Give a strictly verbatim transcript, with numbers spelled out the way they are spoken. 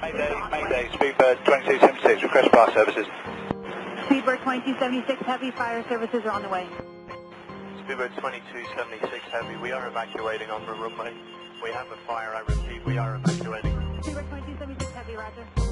Mayday, Mayday, Speedbird twenty-two seventy-six, request fire services. Speedbird twenty-two seventy-six, heavy fire services are on the way. Speedbird twenty-two seventy-six heavy, we are evacuating on the runway. We have a fire, I repeat, we are evacuating. Speedbird twenty-two seventy-six heavy, roger.